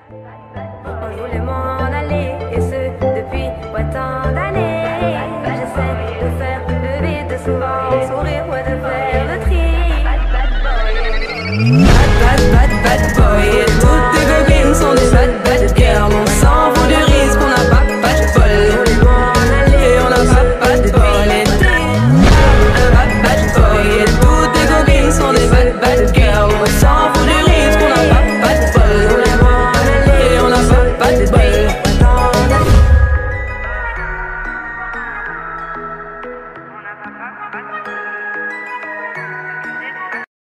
Moi je voulais m'en aller, et ce depuis tant d'années. J'essaie de faire le vide, de souvent sourire, ouais, de faire le tri. Bad boy, bad boy,